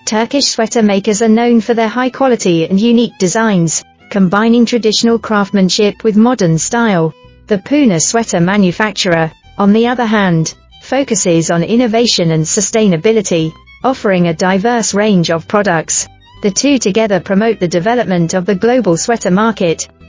Turkish sweater makers are known for their high quality and unique designs, combining traditional craftsmanship with modern style. The Pune sweater manufacturer, on the other hand, focuses on innovation and sustainability, offering a diverse range of products. The two together promote the development of the global sweater market,